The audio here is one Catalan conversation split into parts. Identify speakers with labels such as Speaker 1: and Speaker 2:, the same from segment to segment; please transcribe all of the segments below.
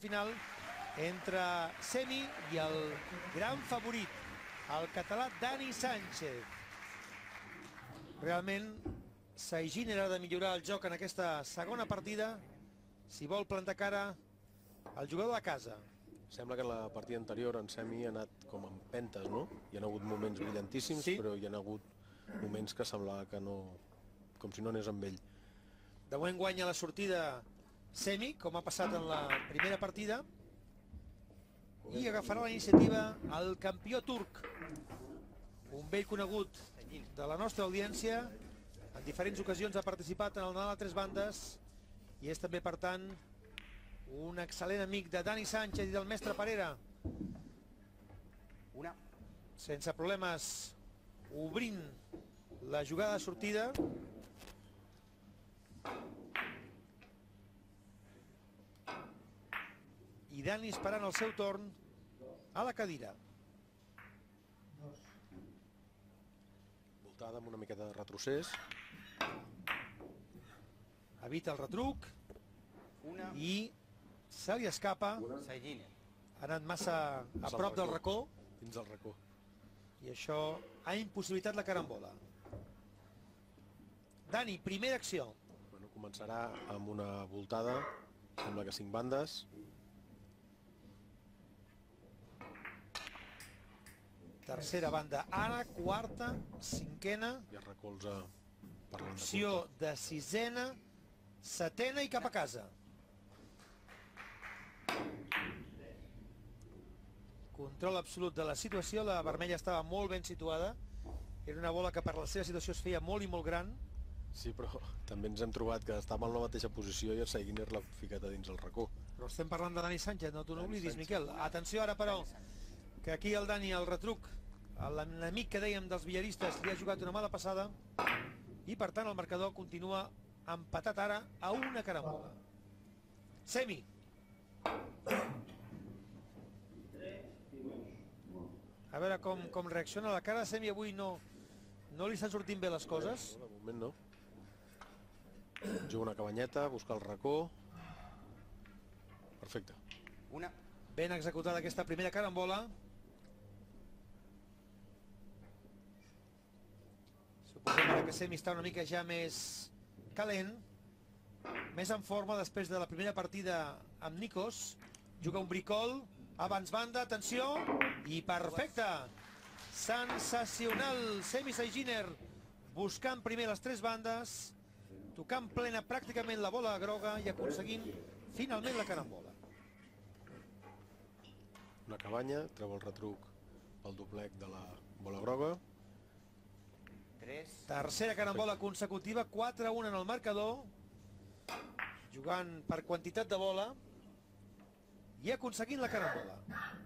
Speaker 1: final entre Semi i el gran favorit, el català Dani Sánchez. Realment, Saiginer ha de millorar el joc en aquesta segona partida si vol plantar cara al jugador de casa.
Speaker 2: Sembla que en la partida anterior en Semi ha anat com en pentes, no? Hi ha hagut moments brillantíssims,
Speaker 1: sí,
Speaker 2: però hi ha hagut moments que semblava que no... com si no anés amb ell.
Speaker 1: De moment guanya la sortida Semi, com ha passat en la primera partida, i agafarà la iniciativa el campió turc, un vell conegut de la nostra audiència. En diferents ocasions ha participat en el Nadal a tres bandes i és també, per tant, un excel·lent amic de Dani Sánchez i del mestre Parera. Sense problemes, obrint la jugada de sortida. I Dani esperant el seu torn a la cadira.
Speaker 2: Voltada amb una miqueta de retrocés.
Speaker 1: Evita el retruc i se li escapa. Ha anat massa a prop del racó.
Speaker 2: Dins del racó.
Speaker 1: I això ha impossibilitat la carambola. Dani, primera acció.
Speaker 2: Bueno, començarà amb una voltada, sembla que 5 bandes.
Speaker 1: Tercera banda, ara, quarta, cinquena.
Speaker 2: I es recolza parlant de
Speaker 1: Opció
Speaker 2: curta.
Speaker 1: de sisena, setena i cap a casa. Control absolut de la situació, la vermella estava molt ben situada. Era una bola que per la seva situació es feia molt i molt gran.
Speaker 2: Sí, però també ens hem trobat que estava en la mateixa posició i el Saiginer l'ha ficat a dins el racó.
Speaker 1: Però estem parlant de Dani Sánchez, no t'ho n'oblidis, Miquel. Atenció ara, però, que aquí el Dani, el retruc, l'enemic que dèiem dels villaristes, li ha jugat una mala passada i, per tant, el marcador continua empatat ara a una carambola. Semi. A veure com reacciona la cara de Semi. Avui no li estan sortint bé les coses.
Speaker 2: De moment no. Juga una cabanyeta, busca el racó. Perfecte.
Speaker 1: Ben executada aquesta primera carambola. Suposem ara que Semi està una mica ja més calent, més en forma després de la primera partida amb Nikos. Juga un bricol, abans banda, atenció, i perfecte. Sensacional, Semi Saiginer buscant primer les tres bandes, tocant plena pràcticament la bola groga i aconseguint finalment la carambola.
Speaker 2: Una cabanya, treu el retruc pel doblec de la bola groga.
Speaker 1: Tercera carambola consecutiva, 4-1 en el marcador, jugant per quantitat de bola i aconseguint la carambola.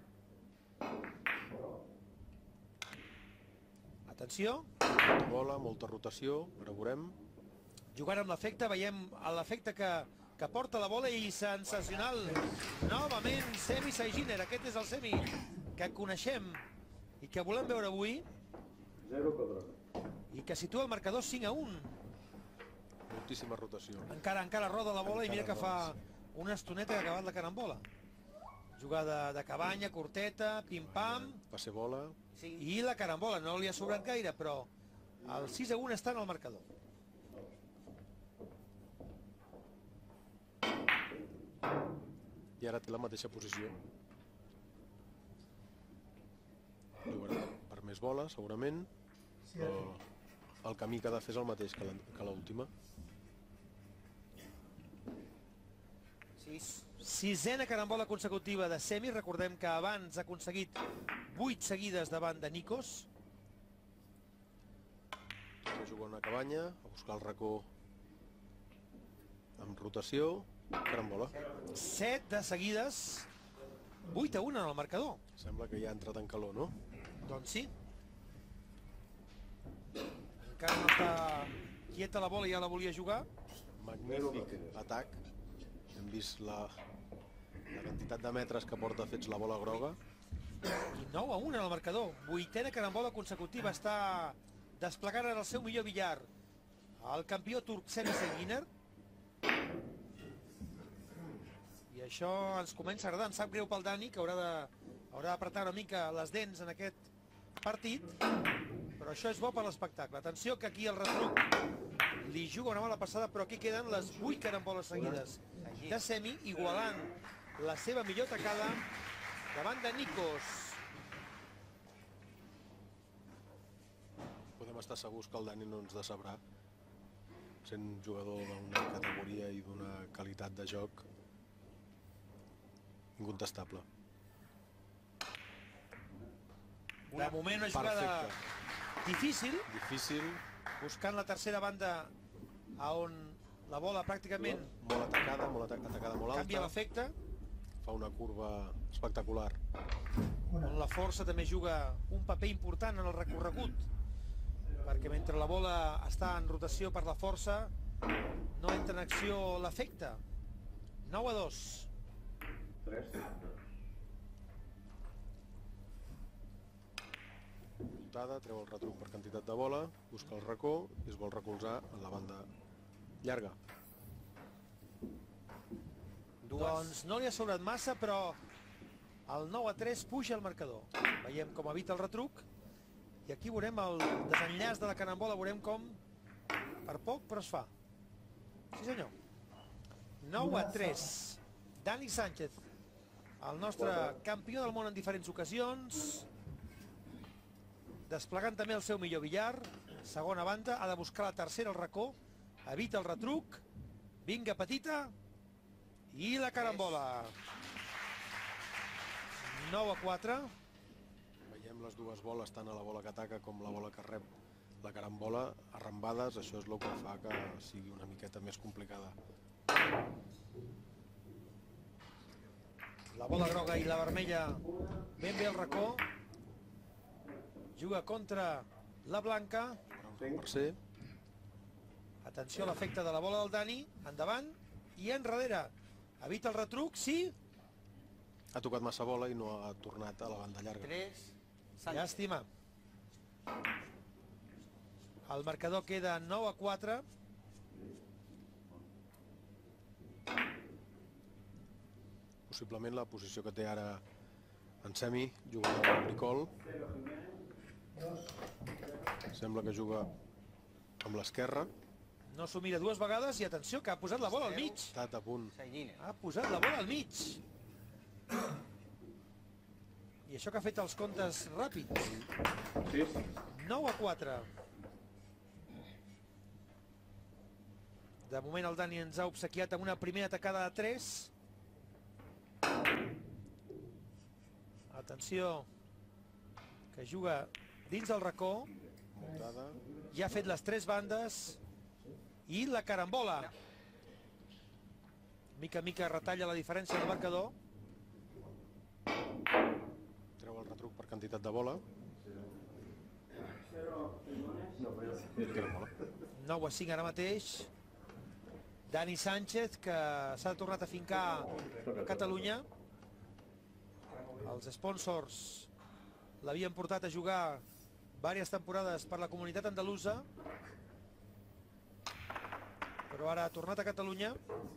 Speaker 1: Atenció.
Speaker 2: Molta bola, molta rotació, ara veurem.
Speaker 1: Jugant amb l'efecte, veiem l'efecte que porta la bola i sensacional. Novament Semi Saiginer, aquest és el Semi que coneixem i que volem veure avui. I que situa el marcador 5-1.
Speaker 2: Moltíssima rotació.
Speaker 1: Encara roda la bola i mira que fa una estoneta que ha acabat la carambola. Jugada de cabanya, curteta, pim-pam.
Speaker 2: Passe bola.
Speaker 1: I la carambola, no li ha sobrat gaire, però el 6-1 està en el marcador.
Speaker 2: I ara té la mateixa posició. Jugarà per més bola, segurament. Però el camí que ha de fer és el mateix que l'última.
Speaker 1: Sisena carambola consecutiva de Semi. Recordem que abans ha aconseguit 8 seguides davant de Nikos.
Speaker 2: Juga una cabanya, a buscar el racó amb rotació. Carambola.
Speaker 1: 7 de seguides, 8-1 en el marcador.
Speaker 2: Sembla que ja ha entrat en calor, no?
Speaker 1: Doncs sí. Encara no està quieta la bola i ja la volia jugar.
Speaker 2: Magnífic atac. Hem vist la quantitat de metres que porta fets la bola groga.
Speaker 1: I 9-1 en el marcador. 8a carambola consecutiva. Està desplegant ara el seu millor billar el campió turc Semi Saiginer. I això ens comença a agradar. Em sap greu pel Dani, que haurà d'apretar una mica les dents en aquest partit, però això és bo per l'espectacle. Atenció que aquí el retruc li juga una mala passada, però aquí queden les 8 caramboles seguides de Semi, igualant la seva millor tacada davant de Nikos.
Speaker 2: Podem estar segurs que el Dani no ens decebrà, sent un jugador d'una categoria i d'una qualitat de joc incontestable.
Speaker 1: De moment una jugada difícil, buscant la tercera banda on la bola pràcticament
Speaker 2: molt atacada molt alta.
Speaker 1: canvia l'efecte,
Speaker 2: Fa una curva espectacular.
Speaker 1: on la força també juga un paper important en el recorregut, perquè mentre la bola està en rotació per la força no entra en acció l'efecte. 9-2.
Speaker 2: Treu el retruc per quantitat de bola, busca el racó i es vol recolzar en la banda llarga.
Speaker 1: Doncs no li ha sobrat massa, però el 9-3 puja el marcador. Veiem com evita el retruc i aquí veurem el desenllaç de la carambola, veurem com per poc però es fa. Sí senyor. 9-3. Dani Sánchez, el nostre campió del món en diferents ocasions, desplegant també el seu millor billar. Segona banda, ha de buscar la tercera al racó, evita el retruc, vinga petita, i la carambola. 9-4.
Speaker 2: Veiem les dues boles, tant a la bola que ataca com la bola que rep la carambola, arrambades. Això és el que fa que sigui una miqueta més complicada.
Speaker 1: La bola groga i la vermella ben bé al racó. Juga contra la blanca.
Speaker 2: Per ser.
Speaker 1: Atenció a l'efecte de la bola del Dani. Endavant i enrere. Evita el retruc, sí.
Speaker 2: Ha tocat massa bola i no ha tornat a la banda llarga.
Speaker 1: Llàstima. El marcador queda 9-4.
Speaker 2: Possiblement la posició que té ara en Semi, jugant al bricol. Sembla que juga amb l'esquerra.
Speaker 1: No s'ho mira dues vegades i atenció que ha posat la bola al mig.
Speaker 2: Estat a punt.
Speaker 1: Ha posat la bola al mig. I això que ha fet els comptes ràpids. 9-4. De moment el Dani ens ha obsequiat amb una primera tacada de 3. Atenció, que juga dins del racó.
Speaker 2: Muntada.
Speaker 1: Ja ha fet les 3 bandes. I la carambola. Mica en mica retalla la diferència del marcador.
Speaker 2: Treu el retruc per quantitat de bola.
Speaker 1: 9-5 ara mateix. Dani Sánchez, que s'ha tornat a fincar a Catalunya. Els sponsors l'havien portat a jugar diverses temporades per la comunitat andalusa, però ara ha tornat a Catalunya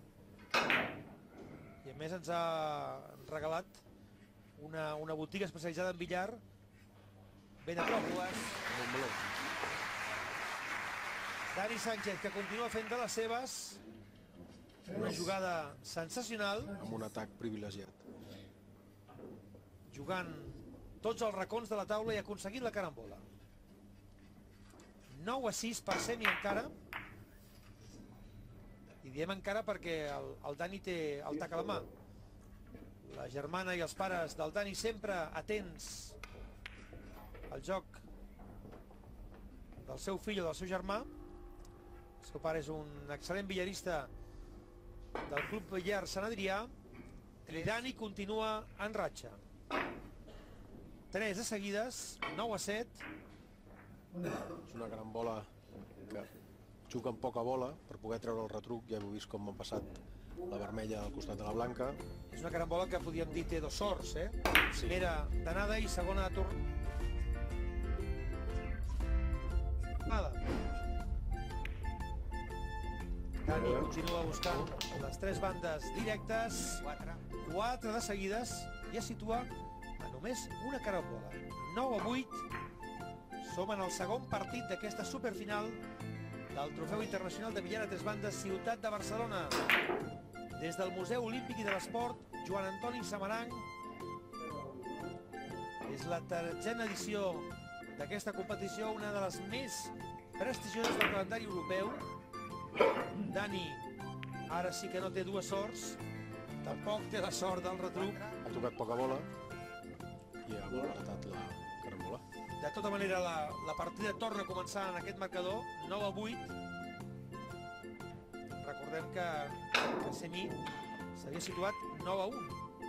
Speaker 1: i a més ens ha regalat una botiga especialitzada en billar ben a prop. Dani Sánchez, que continua fent de les seves. Una jugada sensacional.
Speaker 2: Amb un atac privilegiat.
Speaker 1: Jugant tots els racons de la taula i ha aconseguit la carambola. 9-6 per Semi encara. I diem encara perquè el Dani té el tac a la mà. La germana i els pares del Dani sempre atents al joc del seu fill o del seu germà. El seu pare és un excel·lent billarista del Club Billar Sant Adrià. I Dani continua en ratxa. 3 de seguides, 9-7.
Speaker 2: És una gran bola que juga amb poca bola per poder treure el retruc. Ja heu vist com ha passat la vermella al costat de la blanca.
Speaker 1: És una carambola que podríem dir té dos sorts, eh? Primera d'anada i segona de tornada. Dani continua buscant les 3 bandes directes. 4 de seguides i es situa a només una carambola. 9-8. Som en el segon partit d'aquesta superfinal del Trofeu Internacional de Billar a 3 bandes, Ciutat de Barcelona. Des del Museu Olímpic i de l'Esport, Joan Antoni Samaranch. És la 13a edició d'aquesta competició, una de les més prestigioses del calendari europeu. Dani ara sí que no té dues sorts, tampoc té la sort del retruc.
Speaker 2: Ha tocat poca bola i ha malbaratat la carambola.
Speaker 1: De tota manera, la partida torna a començar en aquest marcador, 9-8. Recordem que Semi s'havia situat 9-1.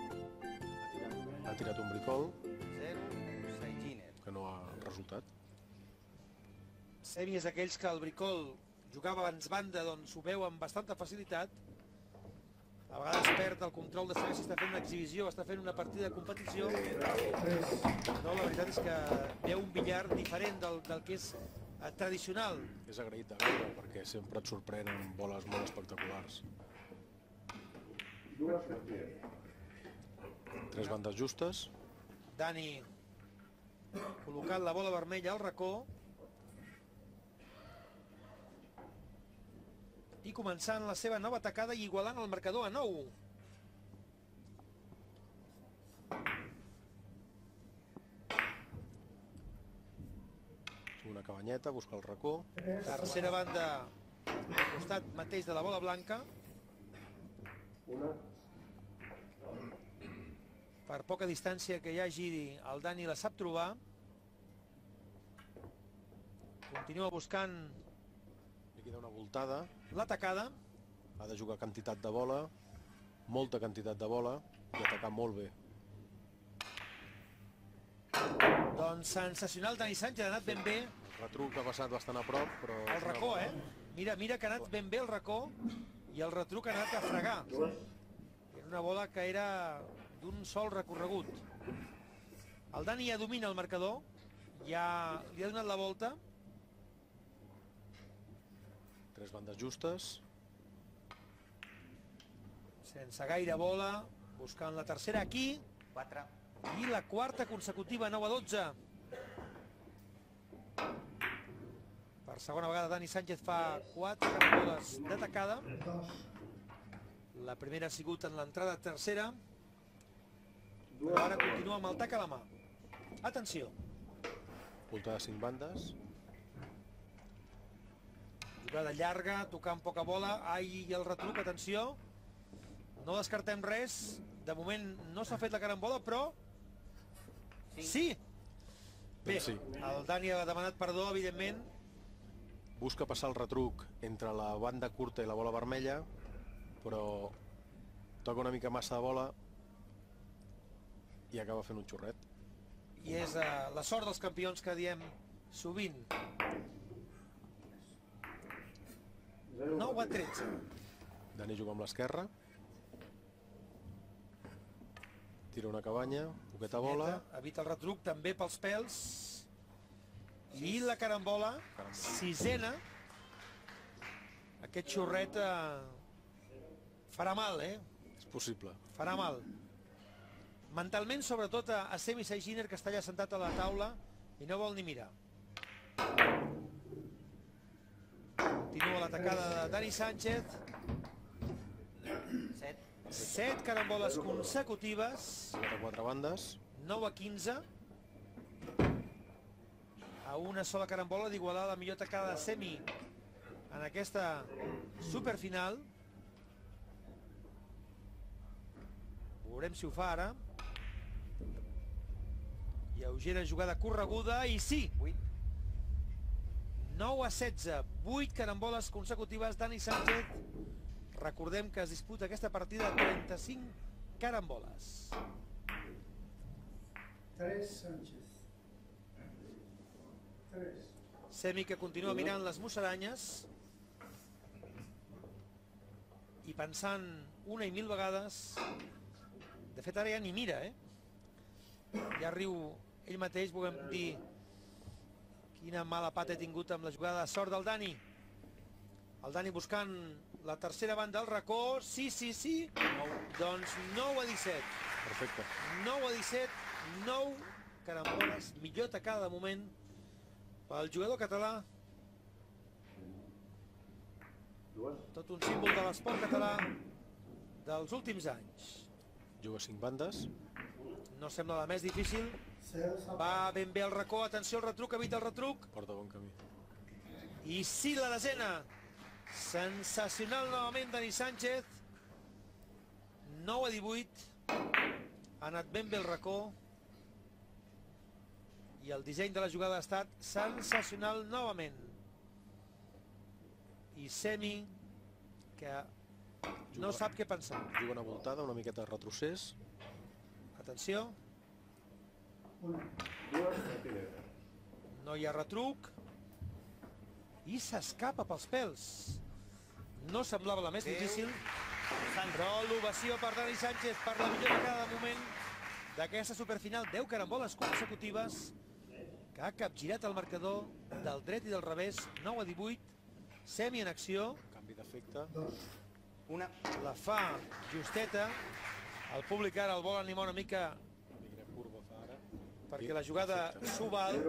Speaker 2: Ha tirat un bricol
Speaker 1: 0, Saiginer.
Speaker 2: que no ha resultat.
Speaker 1: Semi és aquells que el bricol jugava abans banda, doncs ho veu amb bastanta facilitat. A vegades perd el control de saber si està fent una exhibició o està fent una partida de competició. No, la veritat és que veu un billar diferent del que és tradicional.
Speaker 2: És agraït de veure perquè sempre et sorprenen boles molt espectaculars. 3 bandes justes.
Speaker 1: Dani col·locant la bola vermella al racó i començant la seva nova atacada i igualant el marcador a 9.
Speaker 2: Una cabanyeta, busca el racó.
Speaker 1: Tercera banda al costat mateix de la bola blanca. Per poca distància que hi hagi, el Dani la sap trobar. Continua buscant
Speaker 2: Li queda una voltada.
Speaker 1: l'atacada.
Speaker 2: Ha de jugar quantitat de bola, molta quantitat de bola i atacar molt bé.
Speaker 1: Doncs sensacional, Dani Sánchez, ha anat ben bé.
Speaker 2: El retruc ha passat bastant a prop, però...
Speaker 1: El racó, Mira que ha anat ben bé el racó i el retruc ha anat a fregar. Era una bola que era d'un sol recorregut. El Dani ja domina el marcador, ja li ha donat la volta.
Speaker 2: 3 bandes justes.
Speaker 1: Sense gaire bola, buscant la tercera aquí.
Speaker 3: 4.
Speaker 1: I la quarta consecutiva, 9-12. Per segona vegada Dani Sánchez fa 4 caramboles d'atacada. La primera ha sigut en l'entrada tercera. Però ara continua amb el tac a la mà. Atenció.
Speaker 2: Voltada de 5 bandes.
Speaker 1: Jugada llarga, tocant poca bola. Ai, el retruc, atenció. No descartem res. De moment no s'ha fet la carambola, però... Sí! Bé,
Speaker 2: Sí.
Speaker 1: el Dani ha demanat perdó, evidentment.
Speaker 2: Busca passar el retruc entre la banda curta i la bola vermella, però toca una mica massa de bola i acaba fent un xurret.
Speaker 1: I és la sort dels campions que diem sovint. 9-13.
Speaker 2: Dani juga amb l'esquerra. Tira una cabanya, poqueta bola.
Speaker 1: Evita el retruc també pels pèls. I la carambola, sisena. Aquest xurret farà mal,
Speaker 2: És possible.
Speaker 1: Farà mal. Mentalment, sobretot a Semi Saiginer, que està allà sentat a la taula i no vol ni mirar. Continua l'atacada de Dani Sánchez. 7 caramboles consecutives.
Speaker 2: 4 bandes.
Speaker 1: 9-15. A una sola carambola d'igualar la millor atacada de Semi en aquesta superfinal. Veurem si ho fa ara. Lleugera jugada correguda i sí! 9-16. 8 caramboles consecutives. Dani Sánchez. Recordem que es disputa aquesta partida de 35 caramboles.
Speaker 4: 3 Sánchez. 3.
Speaker 1: Semi que continua mirant les musaranyes i pensant una i mil vegades. De fet, ara ja ni mira, Ja riu ell mateix, volem dir quina mala pata he tingut amb la jugada de sort del Dani. El Dani buscant la tercera banda al racó. Sí. Doncs 9-17.
Speaker 2: Perfecte.
Speaker 1: 9-17, 9 caramboles, millor tacada de moment pel jugador català. Tot un símbol de l'esport català dels últims anys.
Speaker 2: Juga 5 bandes.
Speaker 1: No sembla la més difícil. Va ben bé el racó, atenció al retruc, evita el retruc.
Speaker 2: Porta bon camí.
Speaker 1: I sí, la desena. Sensacional novament Dani Sánchez. 9-18. Ha anat ben bé el racó. I el disseny de la jugada ha estat sensacional novament. I Semi, que no sap què pensar.
Speaker 2: Juga una voltada, una miqueta de retrocés.
Speaker 1: Atenció. No hi ha retruc. I s'escapa pels pèls. No semblava la més difícil. Però l'ovació per Dani Sánchez per la millor tacada de moment d'aquesta superfinal. 10 caramboles consecutives que ha capgirat el marcador del dret i del revés. 9-18. Semi en acció.
Speaker 2: Canvi d'efecte.
Speaker 1: La fa justeta. El públic ara el vol animar una mica
Speaker 2: Curva fa ara.
Speaker 1: perquè la jugada s'ho val.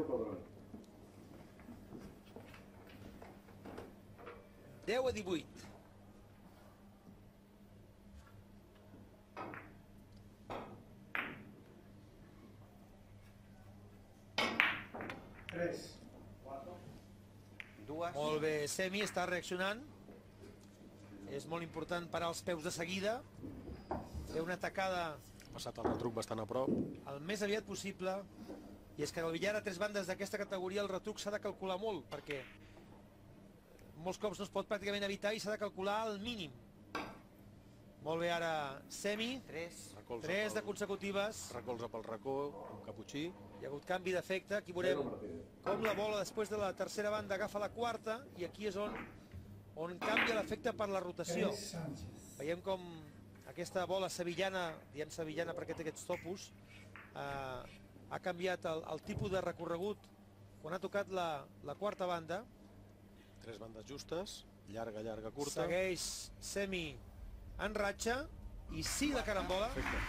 Speaker 1: 10-18. Molt bé, Semi està reaccionant. És molt important parar els peus de seguida. Fer una tacada
Speaker 2: Ha passat el retruc bastant a prop.
Speaker 1: el més aviat possible. I és que en el billar a 3 bandes d'aquesta categoria el retruc s'ha de calcular molt, perquè molts cops no es pot pràcticament evitar i s'ha de calcular al mínim. Molt bé ara Semi. 3 de consecutives.
Speaker 2: Recolza pel racó, amb caputxí.
Speaker 1: Hi ha hagut canvi d'efecte. Aquí veurem com la bola després de la tercera banda agafa la quarta i aquí és on canvia l'efecte per la rotació. Veiem com aquesta bola sevillana, diem sevillana perquè té aquests topos, ha canviat el tipus de recorregut quan ha tocat la quarta banda.
Speaker 2: 3 bandes justes, llarga, curta.
Speaker 1: Segueix Semi en ratxa i sí de carambola.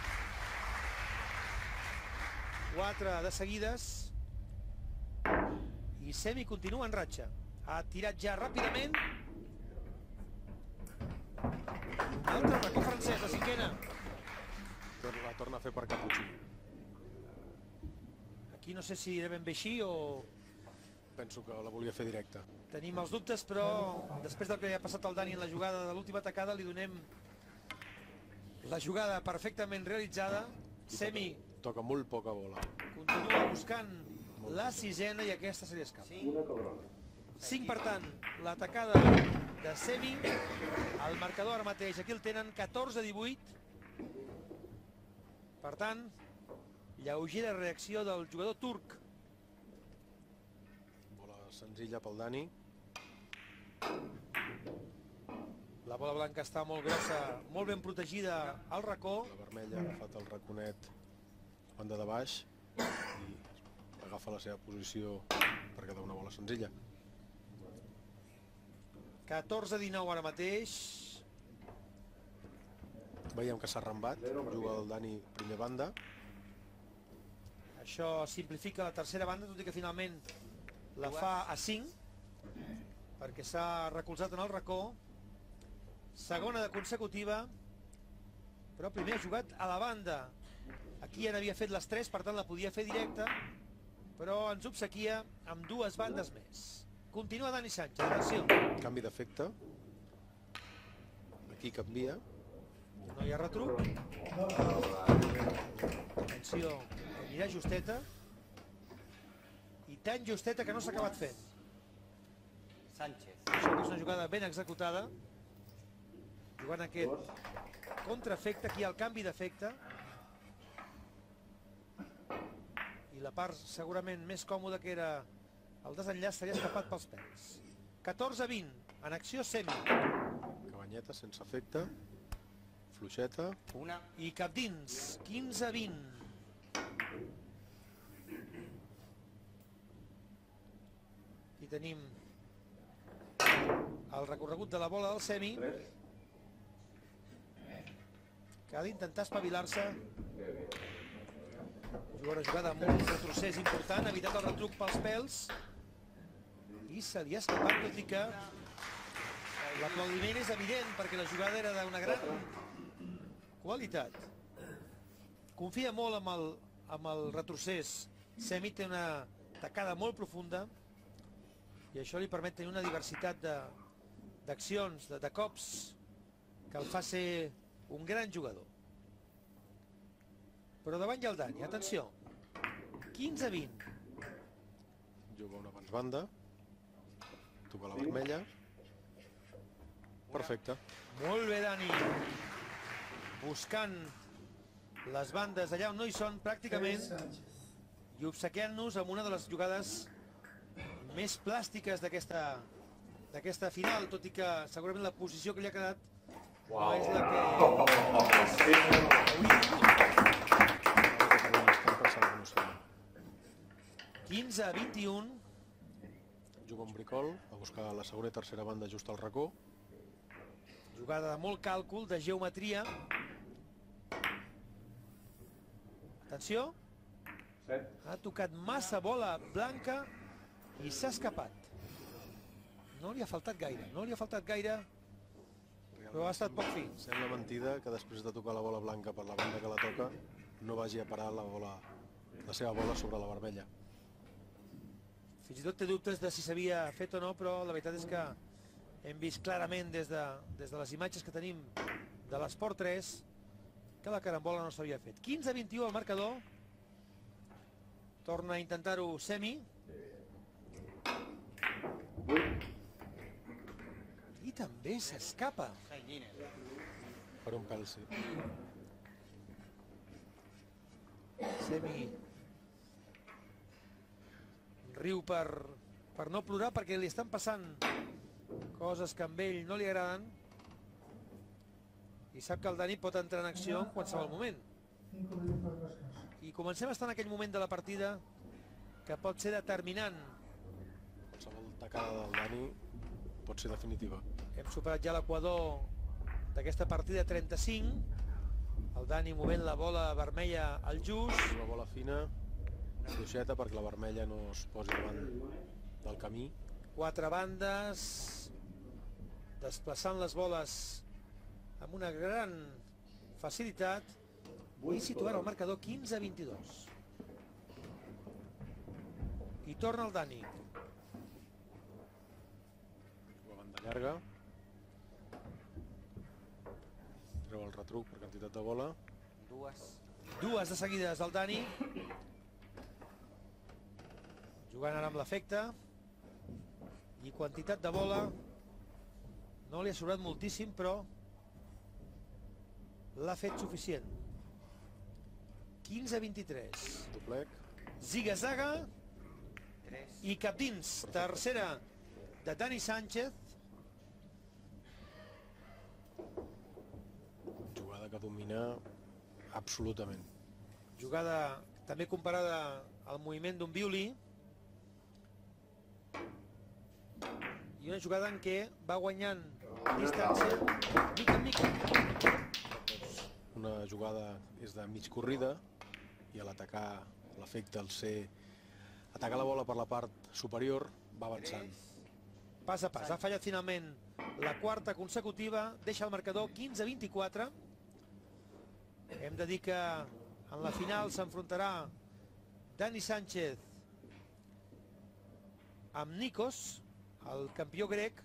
Speaker 1: 4 de seguides i Semi continua en ratxa. Ha tirat ja ràpidament. Un altre racó francès, la cinquena.
Speaker 2: La torna a fer per caputxí.
Speaker 1: Aquí no sé si era ben bé així o
Speaker 2: Penso que la volia fer directa.
Speaker 1: tenim els dubtes, però després del que li ha passat al Dani en la jugada de l'última tacada li donem la jugada perfectament realitzada. Semi
Speaker 2: Toca molt poca bola.
Speaker 1: continua buscant la sisena i aquesta se li escapa. 5, per tant, l'atacada de Semi. El marcador ara mateix, aquí el tenen 14-18. Per tant, lleugera reacció del jugador turc.
Speaker 2: Bola senzilla pel Dani.
Speaker 1: La bola blanca està molt grossa, molt ben protegida al racó.
Speaker 2: La vermella ha agafat el raconet banda de baix i agafa la seva posició per quedar una bola senzilla.
Speaker 1: 14-19 ara mateix.
Speaker 2: Veiem que s'ha rembat, juga el Dani primer banda.
Speaker 1: Això simplifica la tercera banda, tot i que finalment la fa a 5, perquè s'ha recolzat en el racó. Segona de consecutiva, però primer ha jugat a la banda. Aquí ja n'havia fet les 3, per tant la podia fer directa, però ens obsequia amb 2 bandes més. Continua Dani Sánchez, atenció.
Speaker 2: Canvi d'efecte. Aquí canvia.
Speaker 1: No hi ha retruc. Atenció, anirà justeta. I tan justeta que no s'ha acabat fent.
Speaker 3: Sánchez.
Speaker 1: Això que és una jugada ben executada. Jugant aquest contraefecte, aquí el canvi d'efecte. I la part segurament més còmoda, que era el desenllaç, s'havia escapat pels pèls. 14-20, en acció Semi.
Speaker 2: Cabanyeta sense efecte. Fluixeta.
Speaker 1: I cap dins, 15-20. Aquí tenim el recorregut de la bola del Semi. que ha d'intentar espavilar-se. Juga una jugada amb un retrocés important, ha evitat el retruc pels pèls i se li ha escapat, tot i que l'aplaudiment és evident perquè la jugada era d'una gran qualitat. Confia molt amb el retrocés. Semi té una tacada molt profunda i això li permet tenir una diversitat d'accions, de cops, que el fa ser un gran jugador. Però davant hi ha el Dani, atenció, 15-20.
Speaker 2: Juga una abans banda, toca la vermella, perfecte.
Speaker 1: Molt bé, Dani, buscant les bandes allà on no hi són pràcticament i obsequiant-nos amb una de les jugades més plàstiques d'aquesta final, tot i que segurament la posició que li ha quedat no és la que hauria de 15-21.
Speaker 2: Juga un bricol, a buscar la segona i tercera banda just al racó.
Speaker 1: Jugada de molt càlcul, de geometria. Atenció. Ha tocat massa bola blanca i s'ha escapat. No li ha faltat gaire, però ha estat poc fi.
Speaker 2: Sembla mentida que després de tocar la bola blanca per la banda que la toca no vagi a parar la seva bola sobre la vermella.
Speaker 1: Fins i tot té dubtes de si s'havia fet o no, però la veritat és que hem vist clarament des de les imatges que tenim de l'Esport 3 que la carambola no s'havia fet. 15-21 al marcador. Torna a intentar-ho Semi. I també s'escapa.
Speaker 2: Per un pèl, sí.
Speaker 1: Semi riu per no plorar perquè li estan passant coses que amb ell no li agraden i sap que el Dani pot entrar en acció en qualsevol moment. I comencem a estar en aquell moment de la partida que pot ser determinant.
Speaker 2: Qualsevol tacada del Dani pot ser definitiva.
Speaker 1: Hem superat ja l'equador d'aquesta partida 35. El Dani movent la bola vermella al just.
Speaker 2: Una bola fina, fluixeta perquè la vermella no es posi davant del camí.
Speaker 1: 4 bandes, desplaçant les boles amb una gran facilitat i situant el marcador 15-22. I torna el Dani.
Speaker 2: La banda llarga. Treu el retruc per quantitat de bola.
Speaker 1: Dues de seguides del Dani. Jugant ara amb l'efecte. I quantitat de bola. No li ha sobrat moltíssim, però l'ha fet suficient. 15-23.
Speaker 2: Doblec.
Speaker 1: Ziga-zaga. I cap dins. Tercera de Dani Sánchez.
Speaker 2: Jugada que domina absolutament.
Speaker 1: Jugada també comparada al moviment d'un violí. I una jugada en què va guanyant distància mica en mica.
Speaker 2: Una jugada és de mig corrida i a l'atacar l'efecte, al ser atacar la bola per la part superior, va avançant.
Speaker 1: Pas a pas, ha fallat finalment la quarta consecutiva, deixa el marcador 15-24. Hem de dir que en la final s'enfrontarà Dani Sánchez amb Nikos, el campió grec.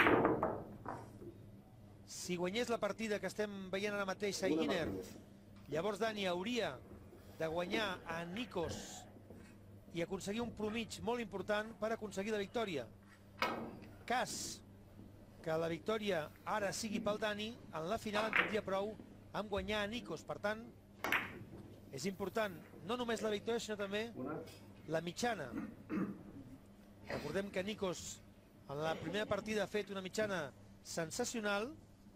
Speaker 1: Si guanyés la partida que estem veient ara mateix a Iguiner, llavors Dani hauria de guanyar a Nikos i aconseguir un promig molt important per aconseguir la victòria. Cas que la victòria ara sigui pel Dani, en la final en tindria prou amb guanyar a Nikos. Per tant, és important no només la victòria, sinó també la mitjana. Recordem que Nikos en la primera partida ha fet una mitjana sensacional.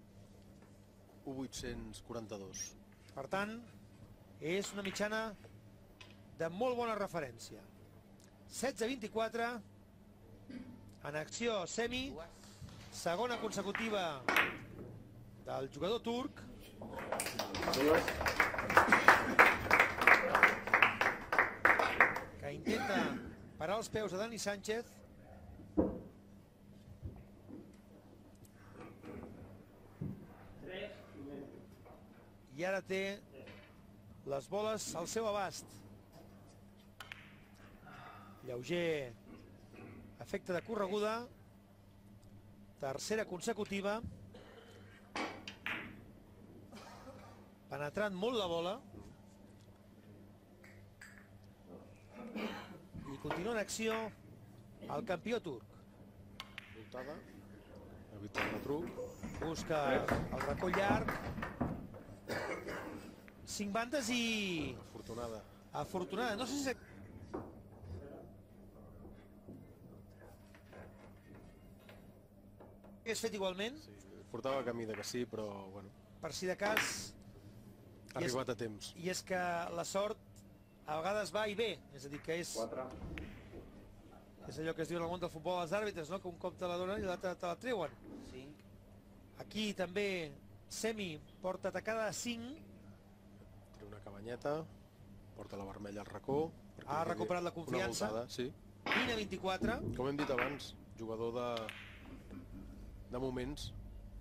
Speaker 2: 1.842.
Speaker 1: Per tant, és una mitjana de molt bona referència. 16-24. En acció Semi. Segona consecutiva del jugador turc. que intenta parar els peus a Dani Sánchez. I ara té les boles al seu abast. Lleuger efecte de correguda, tercera consecutiva, penetrant molt la bola i continua en acció el campió turc.
Speaker 2: Voltada, evita el retruc,
Speaker 1: Busca el racó llarg, 5 bandes i
Speaker 2: afortunada.
Speaker 1: afortunada. No sé si... és fet igualment,
Speaker 2: Sí, portava camí de que sí, però bueno,
Speaker 1: per si de cas,
Speaker 2: ha arribat a temps.
Speaker 1: i és que la sort a vegades va i ve, és a dir, que és allò que es diu en el món del futbol als àrbitres, no? Que un cop te la donen i l'altre te la treuen.
Speaker 3: 5.
Speaker 1: Aquí també Semi porta atacada de 5,
Speaker 2: Treu una cabanyeta, porta la vermella al racó. perquè
Speaker 1: Ha
Speaker 2: tingui
Speaker 1: recuperat la confiança.
Speaker 2: Una voltada, sí.
Speaker 1: 20 a 24,
Speaker 2: Com hem dit abans, jugador de moments.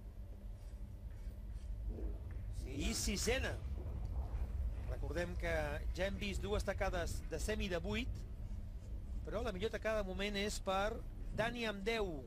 Speaker 1: i sisena. Recordem que ja hem vist dues tacades de Semi de 8, però la millor tacada de moment és per Dani amb 10.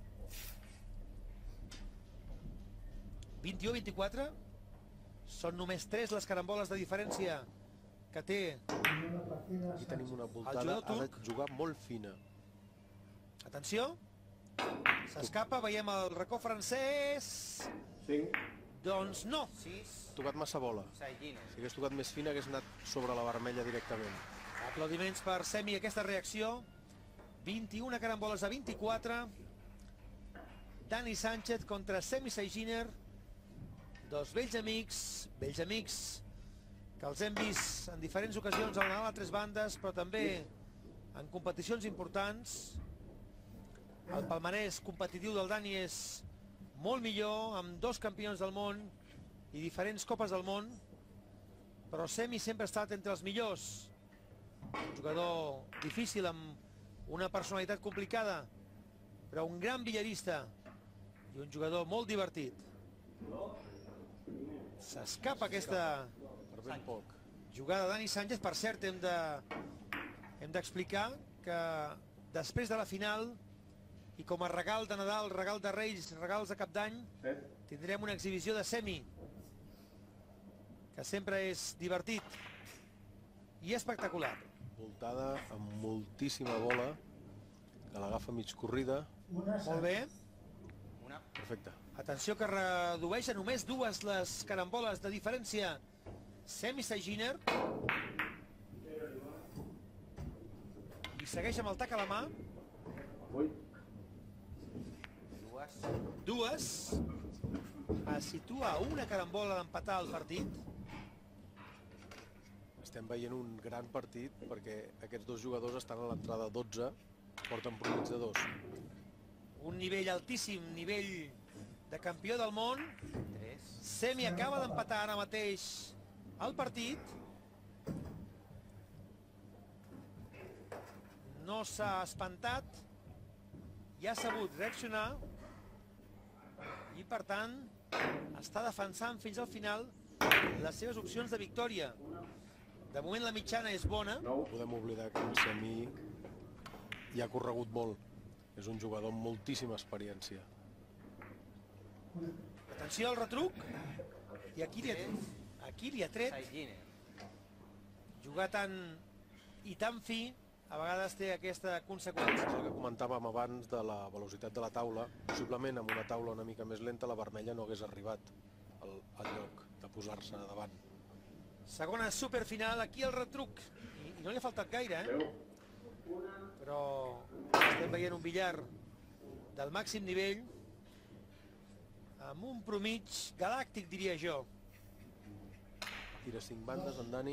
Speaker 1: 21-24, són només 3 les caramboles de diferència que té.
Speaker 2: Aquí tenim una voltada,
Speaker 1: jugador
Speaker 2: ha de
Speaker 1: turc.
Speaker 2: jugar molt fina.
Speaker 1: Atenció, s'escapa, veiem el racó francès.
Speaker 4: 5.
Speaker 1: Doncs no.
Speaker 3: 6.
Speaker 2: Ha tocat massa bola.
Speaker 3: Saigines.
Speaker 2: Si hagués tocat més fina hagués anat sobre la vermella directament.
Speaker 1: Aplaudiments per Semi, aquesta reacció. 21 caramboles a 24. Dani Sánchez contra Semi Saiginer. Dos vells amics que els hem vist en diferents ocasions al Nadal a 3 bandes, però també en competicions importants. El palmarès competitiu del Dani és molt millor, amb 2 campions del món i diferents copes del món, però Semi sempre ha estat entre els millors. Un jugador difícil, amb una personalitat complicada, però un gran billarista i un jugador molt divertit. S'escapa aquesta
Speaker 2: Per ben poc.
Speaker 1: jugada de Dani Sánchez. Per cert, hem d'explicar que després de la final i com a regal de Nadal, regal de Reis, regals de Cap d'Any,
Speaker 4: 7.
Speaker 1: tindrem una exhibició de Semi, que sempre és divertit i espectacular.
Speaker 2: Voltada amb moltíssima bola, que l'agafa mig corrida.
Speaker 1: Molt bé.
Speaker 3: Una.
Speaker 2: Perfecte.
Speaker 1: Atenció que redueix a només 2 les caramboles de diferència Semi Saiginer. I segueix amb el tac a la mà.
Speaker 4: 8.
Speaker 3: 2.
Speaker 1: 2. Es situa a una carambola d'empatar el partit.
Speaker 2: Estem veient un gran partit perquè aquests dos jugadors estan a l'entrada 12, porten promig de 2.
Speaker 1: Un nivell altíssim, nivell de campió del món.
Speaker 3: 3.
Speaker 1: Semi acaba d'empatar ara mateix el partit. No s'ha espantat i ha sabut reaccionar i, per tant, està defensant fins al final les seves opcions de victòria. De moment la mitjana és bona.
Speaker 2: No podem oblidar que el Semi ja ha corregut molt. És un jugador amb moltíssima experiència.
Speaker 1: Atenció al retruc. I aquí li ha tret.
Speaker 3: Saigines.
Speaker 1: Jugar tan i tan fi a vegades té aquesta conseqüència.
Speaker 2: És el que comentàvem abans de la velocitat de la taula. Possiblement amb una taula una mica més lenta la vermella no hagués arribat al lloc de posar-se davant.
Speaker 1: Segona superfinal, aquí el retruc. I no li ha faltat gaire,
Speaker 4: 10.
Speaker 1: Però estem veient un billar del màxim nivell, amb un promig galàctic, diria jo.
Speaker 2: Tira 5 bandes, en Dani.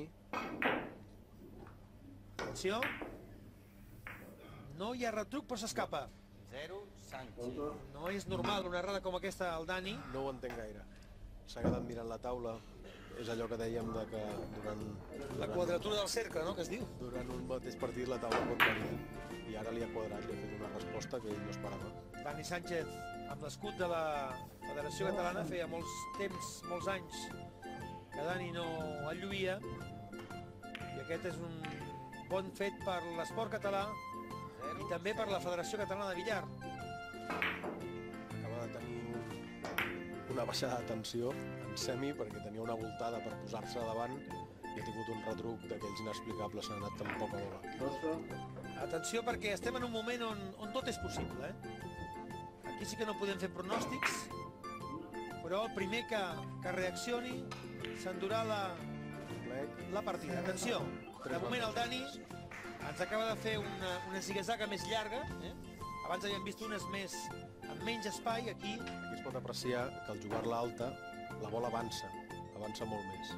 Speaker 1: Atenció. No hi ha retruc, però s'escapa.
Speaker 3: 0. Sánchez.
Speaker 1: No és normal una errada com aquesta al Dani.
Speaker 2: No ho entenc gaire. S'ha quedat mirant la taula és allò que dèiem de que
Speaker 1: La quadratura del cercle, no?, que es diu.
Speaker 2: durant un mateix partit la taula pot variar. I ara li ha quadrat, li ha fet una resposta que ell no esperava.
Speaker 1: Dani Sánchez, amb l'escut de la Federació Catalana, feia molts temps, molts anys, que Dani no el lluïa, i aquest és un bon fet per l'esport català i també per la Federació Catalana de Billar.
Speaker 2: Acaba de tenir una baixada de tensió en semi perquè tenia una voltada per posar-se davant i ha tingut un retruc d'aquells inexplicables, s'ha anat tan poca bola.
Speaker 1: Atenció, perquè estem en un moment on tot és possible, Aquí sí que no podem fer pronòstics, però el primer que reaccioni s'endurà la partida. Atenció, de moment el Dani ens acaba de fer una ziga-zaga més llarga, abans havíem vist unes més amb menys espai. Aquí
Speaker 2: es pot apreciar que al jugar-la alta la bola avança molt més.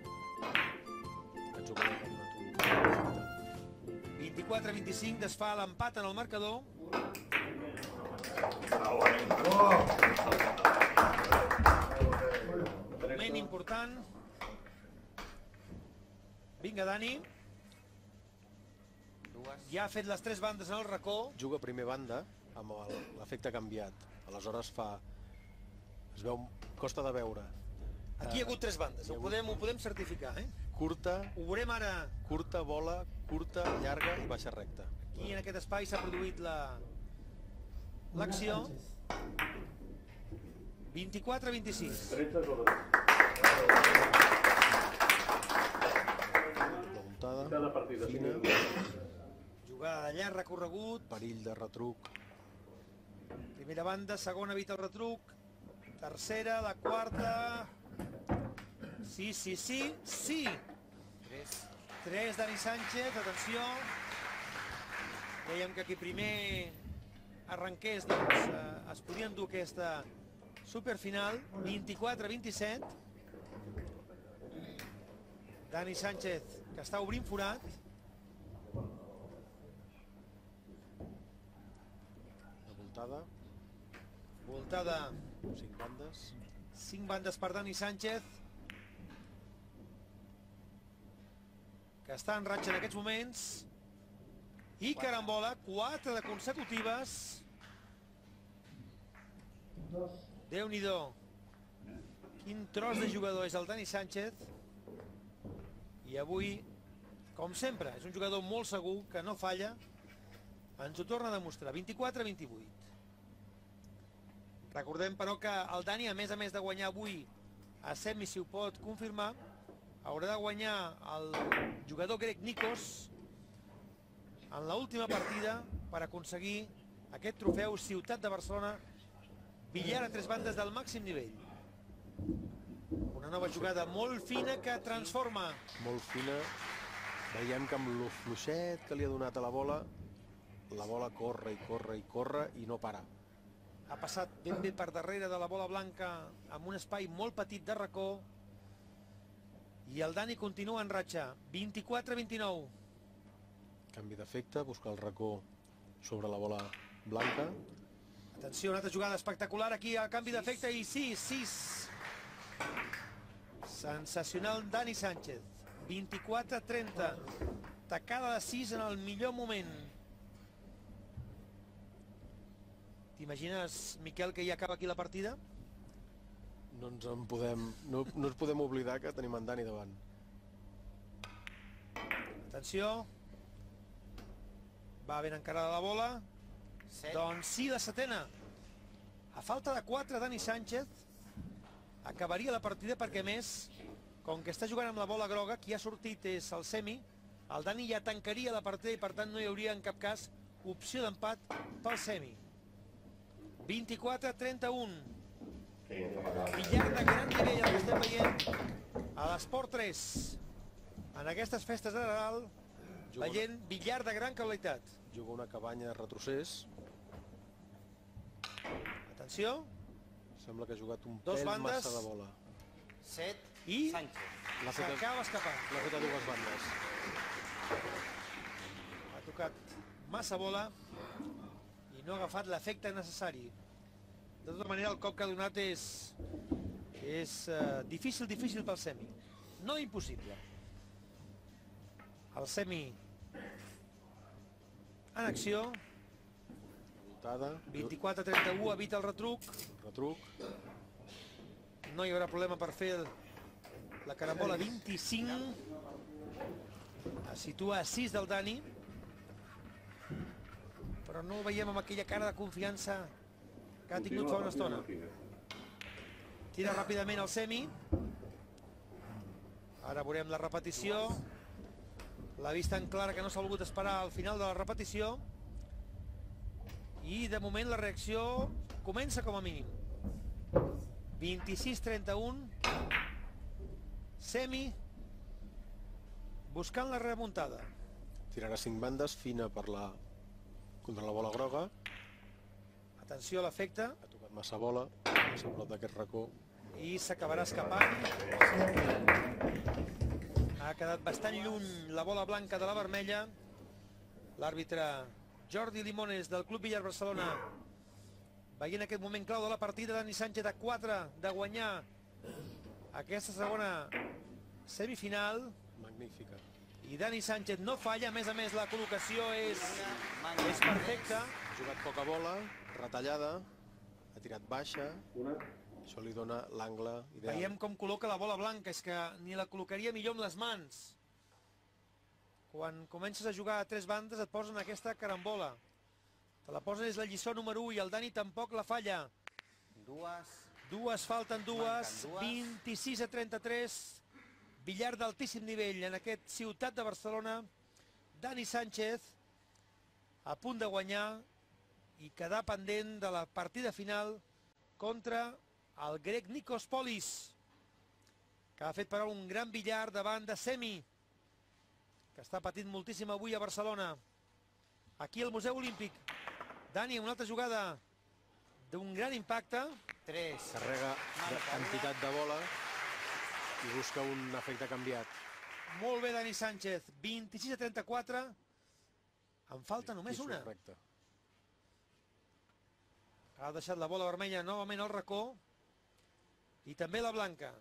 Speaker 2: Penso que l'ha donat un perfecte.
Speaker 1: 24-25, desfà l'empat en el marcador. Moment important. Vinga, Dani. Ja ha fet les 3 bandes en el racó.
Speaker 2: Juga primer banda amb l'efecte canviat. Aleshores es veu, costa de veure.
Speaker 1: Aquí hi ha hagut 3 bandes, ho podem certificar,
Speaker 2: Curta,
Speaker 1: Ho veurem ara.
Speaker 2: curta, bola, curta, llarga i baixa recta.
Speaker 1: Aquí en aquest espai s'ha produït l'acció. 24-26.
Speaker 4: 30 sobre
Speaker 2: La voltada,
Speaker 4: cada partida.
Speaker 2: fina,
Speaker 1: Jugada de llarg recorregut.
Speaker 2: perill de retruc.
Speaker 1: Primera banda, segona evita el retruc. Tercera, la quarta. Sí. 3 Dani Sánchez, atenció. Dèiem que qui primer arrenqués, doncs, es podia endur aquesta superfinal. 24-27. Dani Sánchez, que està obrint forat.
Speaker 2: La voltada,
Speaker 1: Voltada,
Speaker 2: 5 bandes.
Speaker 1: 5 bandes per Dani Sánchez, que està en ratxa en aquests moments. I carambola, 4 de consecutives. Déu-n'hi-do. Quin tros de jugador és el Dani Sánchez. I avui, com sempre, és un jugador molt segur, que no falla. Ens ho torna a demostrar. 24-28. Recordem, però, que el Dani, a més de guanyar avui a semi, si ho pot confirmar, haurà de guanyar el jugador grec Nikos en l'última partida per aconseguir aquest trofeu Ciutat de Barcelona, billar a 3 bandes del màxim nivell. Una nova jugada molt fina que transforma.
Speaker 2: Molt fina. Veiem que amb lo fluixet que li ha donat a la bola corre i no para.
Speaker 1: Ha passat ben bé per darrere de la bola blanca amb un espai molt petit de racó. I el Dani continua en ratxa. 24-29.
Speaker 2: Canvi d'efecte, busca el racó sobre la bola blanca.
Speaker 1: Atenció, una altra jugada espectacular aquí, el canvi d'efecte, i 6. Sensacional Dani Sánchez. 24-30. Tacada de 6 en el millor moment. T'imagines, Miquel, que ja acaba aquí la partida?
Speaker 2: No ens podem oblidar que tenim en Dani davant.
Speaker 1: Atenció. Va ben encarada la bola. Doncs sí, la setena. A falta de 4, Dani Sánchez acabaria la partida perquè, a més, com que està jugant amb la bola groga, qui ha sortit és el semi, el Dani ja tancaria la partida i, per tant, no hi hauria en cap cas opció d'empat pel semi. 24-31. Billar de gran nivell, el que estem veient a l'Esport 3. En aquestes festes de Nadal, veient billar de gran qualitat.
Speaker 2: Juga una cabanya de retrocés.
Speaker 1: Atenció.
Speaker 2: Sembla que ha jugat un
Speaker 1: Dos
Speaker 2: pèl
Speaker 1: bandes.
Speaker 2: massa de bola.
Speaker 3: 7
Speaker 1: I
Speaker 3: Sánchez.
Speaker 1: s'acaba escapant.
Speaker 2: L'ha fet a dues bandes.
Speaker 1: Ha tocat massa bola i no ha agafat l'efecte necessari. De tota manera, el cop que ha donat és difícil pel semi. no impossible. El Semi en acció.
Speaker 2: Voltada.
Speaker 1: 24-31, evita el retruc.
Speaker 2: Retruc.
Speaker 1: No hi haurà problema per fer la carambola. 25. Es situa a 6 del Dani. Però no el veiem amb aquella cara de confiança que ha tingut fa una estona. Tira ràpidament el Semi. Ara veurem la repetició. L'ha vist tan clara que no s'ha volgut esperar al final de la repetició. I de moment la reacció comença com a mínim. 26-31. Semi buscant la remuntada.
Speaker 2: Tirarà 5 bandes, fina contra la bola groga.
Speaker 1: Atenció a l'efecte.
Speaker 2: Ha tocat massa bola, massa a prop d'aquest racó.
Speaker 1: I s'acabarà escapant. Ha quedat bastant lluny la bola blanca de la vermella. L'àrbitre Jordi Limones del Club Villar Barcelona veient aquest moment clau de la partida. Dani Sánchez a 4 de guanyar aquesta segona semifinal.
Speaker 2: Magnífica.
Speaker 1: I Dani Sánchez no falla, a més la col·locació és perfecta.
Speaker 2: Ha jugat poca bola, retallada, ha tirat baixa. Això li dona l'angle ideal.
Speaker 1: Veiem com col·loca la bola blanca, és que ni la col·locaria millor amb les mans. Quan comences a jugar a 3 bandes et posen aquesta carambola. Te la posen, és la lliçó número 1 i el Dani tampoc la falla. Falten dues. 26-33. Billar d'altíssim nivell en aquest Ciutat de Barcelona. Dani Sánchez a punt de guanyar i quedar pendent de la partida final contra el grec Nikos Polis, que ha fet parar un gran billar davant de Semi, que està patint moltíssim avui a Barcelona. Aquí al Museu Olímpic. Dani, una altra jugada d'un gran impacte.
Speaker 2: Carrega quantitat de bola i busca un efecte canviat.
Speaker 1: Molt bé, Dani Sánchez. 26-34. En falta només una.
Speaker 2: Correcte.
Speaker 1: Ha deixat la bola vermella novament al racó. I també la blanca.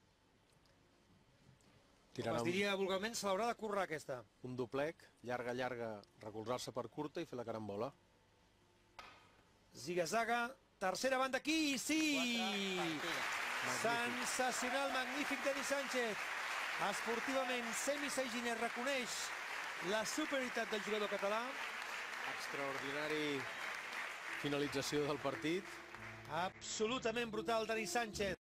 Speaker 1: Com es diria vulgarment, se l'haurà de currar aquesta.
Speaker 2: Un doblec, llarga, recolzar-se per curta i fer la carambola.
Speaker 1: Ziga-zaga, tercera banda aquí, i sí! Sensacional, magnífic Dani Sánchez. Esportivament, Semi Saiginer reconeix la superioritat del jugador català.
Speaker 2: Extraordinari finalització del partit.
Speaker 1: Absolutament brutal, Dani Sánchez.